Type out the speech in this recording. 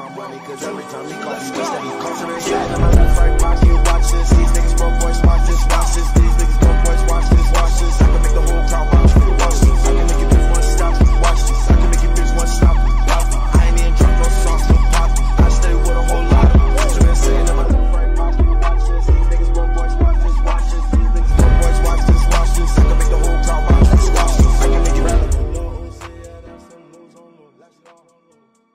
money, cause every time he call me, steady costing it. Yeah, in my left right pocket, watch this. These niggas